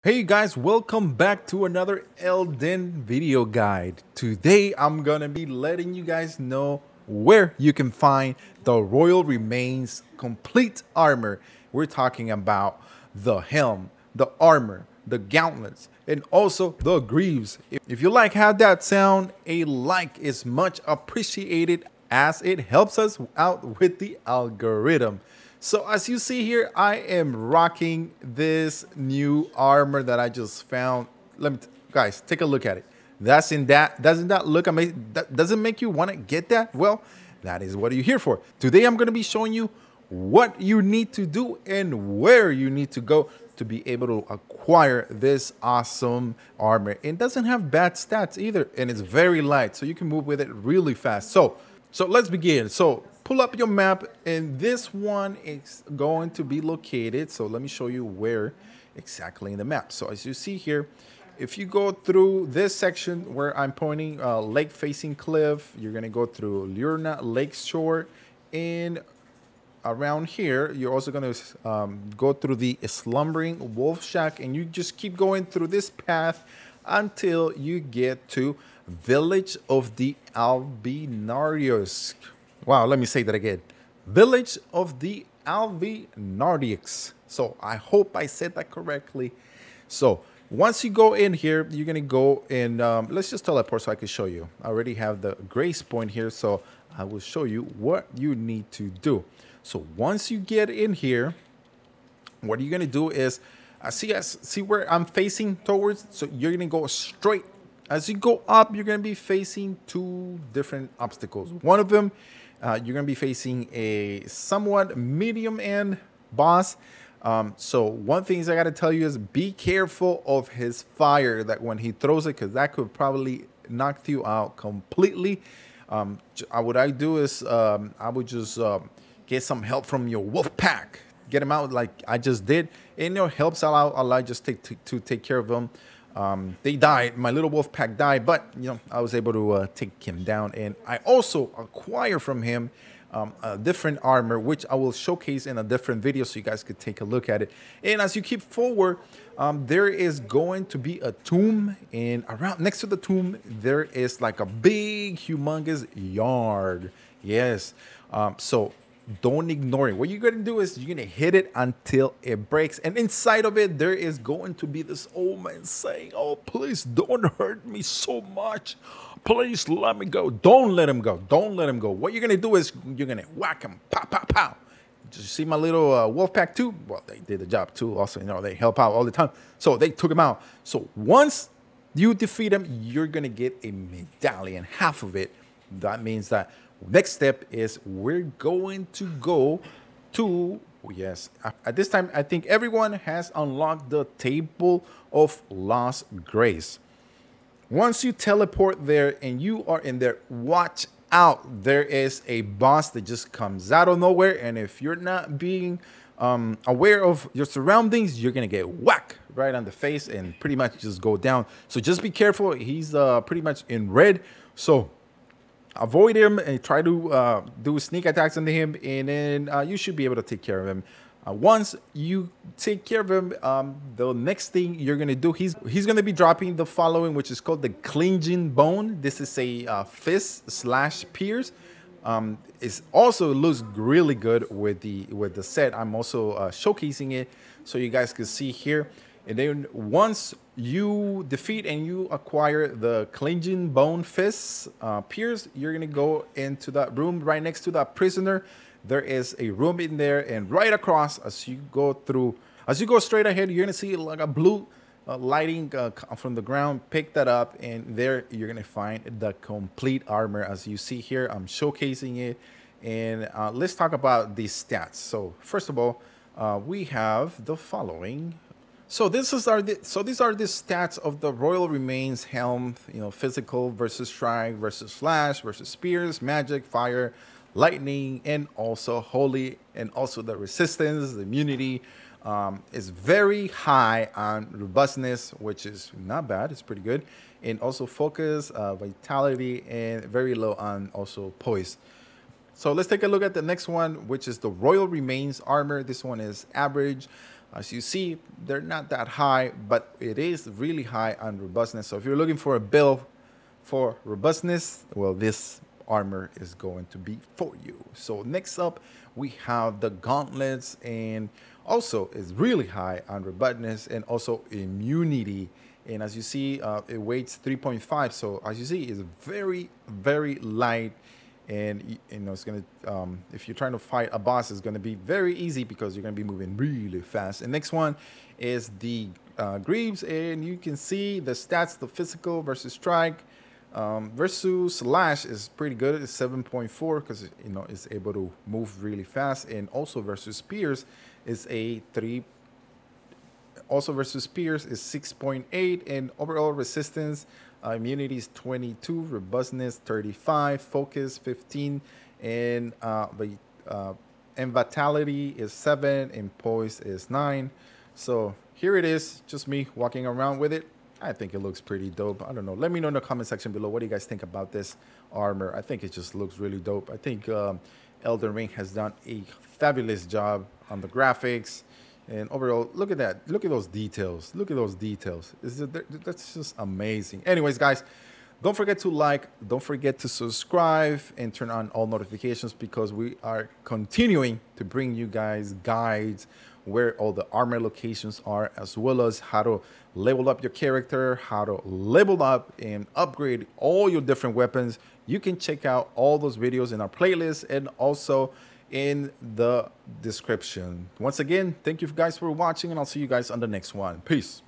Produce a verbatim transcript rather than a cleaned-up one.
Hey guys, welcome back to another Elden video guide. Today I'm gonna be letting you guys know where you can find the Royal Remains complete armor. We're talking about the helm, the armor, the gauntlets, and also the greaves. If you like how that sound, a like is much appreciated as it helps us out with the algorithm. So as you see here, I am rocking this new armor that I just found. Let me, guys, take a look at it. That's in that. Doesn't that look amazing? That doesn't make you want to get that? Well, that is what you're here for. Today, I'm going to be showing you what you need to do and where you need to go to be able to acquire this awesome armor. It doesn't have bad stats either, and it's very light, so you can move with it really fast. So, so let's begin. So pull up your map, and this one is going to be located. So let me show you where exactly in the map. So as you see here, if you go through this section where I'm pointing, uh, lake facing cliff, you're going to go through Lurna Lake Shore, and around here, you're also going to um, go through the Slumbering Wolf Shack, and you just keep going through this path until you get to Village of the Albinarios. Wow, let me say that again. Village of the Albinarios. So I hope I said that correctly. So once you go in here, you're going to go and um, let's just teleport so I can show you. I already have the grace point here, so I will show you what you need to do. So once you get in here, what you're going to do is, uh, see, as, see where I'm facing towards? So you're going to go straight. As you go up, you're going to be facing two different obstacles. One of them, uh, you're going to be facing a somewhat medium end boss. Um, so one thing I got to tell you is be careful of his fire, that when he throws it, because that could probably knock you out completely. Um, what I do is um, I would just um, get some help from your wolf pack. Get him out like I just did. And, you know, helps out a lot just take, to, to take care of them. Um, they died. My little wolf pack died, but you know I was able to uh, take him down, and I also acquire from him um, a different armor, which I will showcase in a different video, so you guys could take a look at it. And as you keep forward, um, there is going to be a tomb, and around next to the tomb there is like a big, humongous yard. Yes, um, so. Don't ignore it. What you're going to do is you're going to hit it until it breaks. And inside of it, there is going to be this old man saying, "Oh, please don't hurt me so much. Please let me go." Don't let him go. Don't let him go. What you're going to do is you're going to whack him. Pow, pow, pow. Did you see my little uh, wolf pack too? Well, they did the job too. Also, you know, they help out all the time. So they took him out. So once you defeat him, you're going to get a medallion, half of it. That means that next step is we're going to go to, yes, at this time, I think everyone has unlocked the Table of Lost Grace. Once you teleport there and you are in there, watch out. There is a boss that just comes out of nowhere. And if you're not being um, aware of your surroundings, you're going to get whacked right on the face and pretty much just go down. So just be careful. He's uh, pretty much in red. So avoid him and try to uh, do sneak attacks on him, and then uh, you should be able to take care of him. Uh, once you take care of him, um, the next thing you're gonna do, he's he's gonna be dropping the following, which is called the Clinging Bone. This is a uh, fist slash pierce. Um, it also looks really good with the with the set. I'm also uh, showcasing it so you guys can see here. And then once you defeat and you acquire the Clinging Bone Fist uh, Pierce, you're going to go into that room right next to that prisoner. There is a room in there, and right across as you go through, as you go straight ahead, you're going to see like a blue uh, lighting uh, from the ground. Pick that up, and there you're going to find the complete armor. As you see here, I'm showcasing it. And uh, let's talk about these stats. So first of all, uh, we have the following. So this is our so these are the stats of the Royal Remains helm. You know, physical versus strike versus slash versus spears, magic, fire, lightning, and also holy, and also the resistance, the immunity um, is very high on robustness, which is not bad. It's pretty good, and also focus, uh, vitality, and very low on also poise. So let's take a look at the next one, which is the Royal Remains armor. This one is average. As you see, they're not that high, but it is really high on robustness. So if you're looking for a build for robustness, well, this armor is going to be for you. So next up, we have the gauntlets, and also is really high on robustness and also immunity. And as you see, uh, it weighs three point five. So as you see, it's very, very light. And you know, it's gonna um, if you're trying to fight a boss, it's gonna be very easy because you're gonna be moving really fast. And next one is the uh, Greaves, and you can see the stats: the physical versus strike um, versus slash is pretty good. It's seven point four because you know it's able to move really fast, and also versus spears is a three. Also versus spears is six point eight, and overall resistance. Uh, immunity is twenty-two, robustness thirty-five, focus fifteen, and uh, the uh, and vitality is seven, and poise is nine. So here it is, just me walking around with it. I think it looks pretty dope. I don't know. Let me know in the comment section below. What do you guys think about this armor? I think it just looks really dope. I think um, Elden Ring has done a fabulous job on the graphics. And overall, look at that. Look at those details. Look at those details. Is it, that's just amazing. Anyways, guys, don't forget to like, don't forget to subscribe and turn on all notifications because we are continuing to bring you guys guides where all the armor locations are, as well as how to level up your character, how to level up and upgrade all your different weapons. You can check out all those videos in our playlist and also in the description. Once again, thank you guys for watching, and I'll see you guys on the next one. Peace.